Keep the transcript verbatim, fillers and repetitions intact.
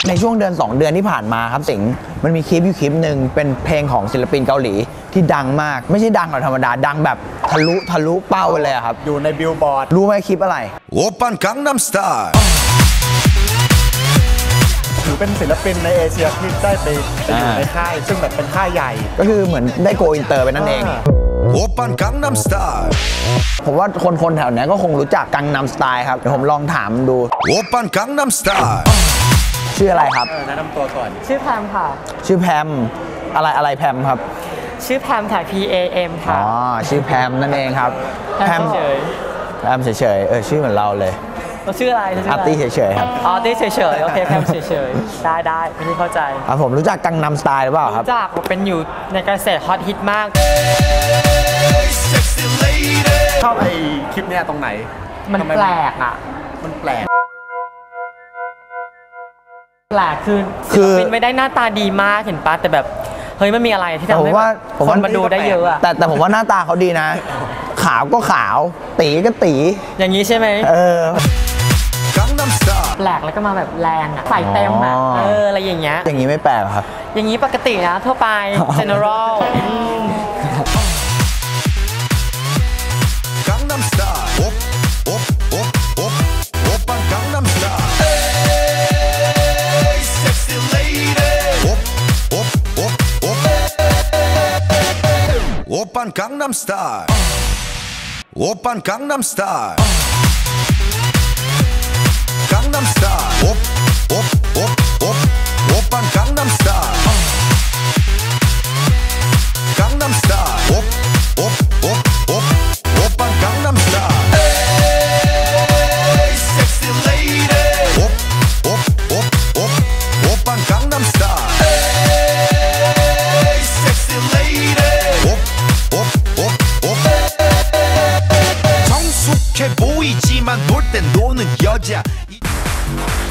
ในช่วงเดือนสองเดือนที่ผ่านมาครับสิงมันมีคลิปอยู่คลิปหนึ่งเป็นเพลงของศิลปินเกาหลีที่ดังมากไม่ใช่ดังแบบธรรมดาดังแบบทะลุทะลุเป้าไปเลยครับอยู่ในบิลบอร์ดรู้ไหมคลิปอะไรโอปันกังนัมสไตล์ถือเป็นศิลปินในเอเชียที่ได้ไปอยู่ในค่ายซึ่งแบบเป็นค่ายใหญ่ก็คือเหมือนได้โกอินเตอร์ไปนั่นเองโอปันกังนัมสไตล์ผมว่าคนคนแถวนี้ก็คงรู้จักกังนัมสไตล์ครับเดี๋ยวผมลองถามดูโอปันกังนัมสไตล์ชื่ออะไรครับแนะนำตัวก่อนชื่อแพมค่ะชื่อแพมอะไรอะไรแพมครับชื่อแพมค่ะ P A M ค่ะอ๋อชื่อแพมนั่นเองครับแพมเฉยแพมเฉยๆเออชื่อเหมือนเราเลยเราชื่ออะไรอาร์ตี้เฉยๆครับอาร์ตี้เฉยๆโอเคแพมเฉยๆได้ได้ไม่ได้เข้าใจครับผมรู้จักกังนัมสไตล์หรือเปล่าครับรู้จักเป็นอยู่ในกระแสฮอตฮิตมากชอบไอคลิปเนี้ยตรงไหนมันแปลกอ่ะมันแปลกแปลกคือศิลปินไม่ได้หน้าตาดีมากเห็นปะแต่แบบเฮ้ยมันมีอะไรที่ทำให้คนมาดูได้เยอะอะแต่แต่ผมว่าหน้าตาเขาดีนะขาวก็ขาวตีก็ตีอย่างนี้ใช่ไหมเออแปลกแล้วก็มาแบบแรงอะใส่เต็มอะเอออะไรอย่างเงี้ยอย่างนี้ไม่แปลกครับอย่างนี้ปกตินะทั่วไป general 오빤 강남 스타일 오빤 강남 스타일 강남 스타일 옵옵옵옵 오빤 강남 스타일 강남 스타일 옵옵옵옵 오빤 강남 스타일 Hey sexy lady 옵옵옵옵 오빤 강남 스타일 Hey sexy lady 정숙해 보이지만 놀 땐 노는 여자